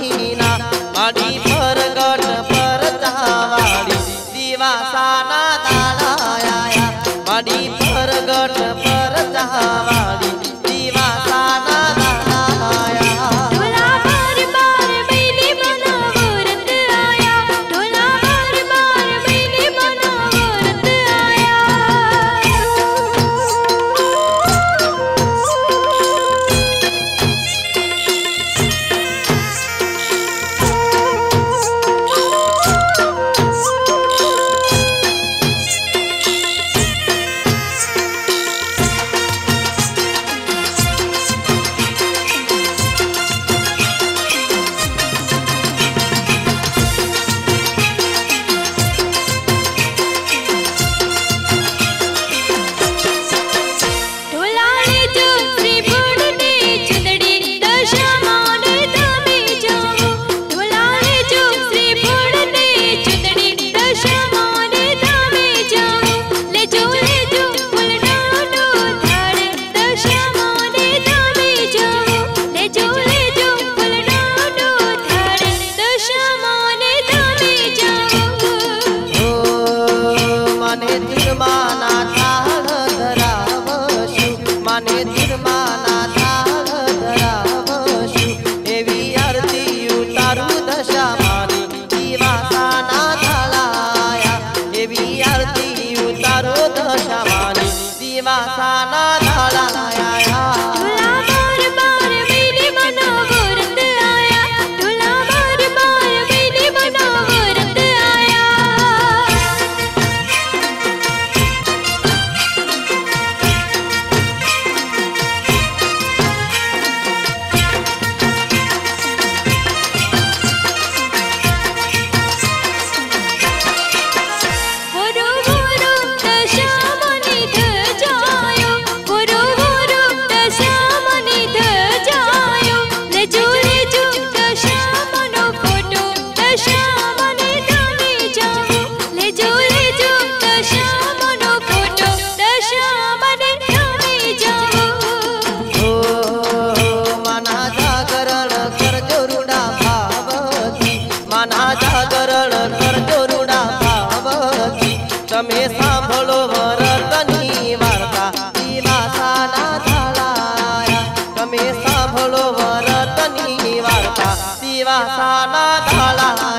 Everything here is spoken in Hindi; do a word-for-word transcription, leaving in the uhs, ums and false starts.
माटीना माडी परगट परतावाडी दिवासाना दाळाया माडी परगट परतावाडी दिवासाना दाळाया ढोला बार बार बैली बनावरत आया ढोला बार बार बैली बनावरत आया माने निर्माना थाळ धरावशु एवी आरती उतारू दशा माने दिवासाना धाळाया एवी आरती उतारू दशा माने दिवासाना धाळाया ढोला बार बार बैली बनावरत आया ढोला बार बार बैली बनावरत आया तमे सांभळो वरतनी वार्ता दिवासाना धाळाया तमे सांभळो वरतनी वार्ता दिवासाना धाळाया।